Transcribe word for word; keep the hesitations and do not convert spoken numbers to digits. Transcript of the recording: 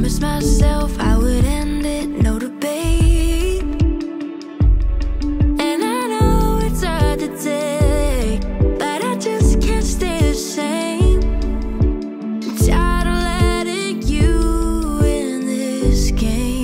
promised myself I would end it, no debate. And I know it's hard to take, but I just can't stay the same. I'm tired of letting you in this game.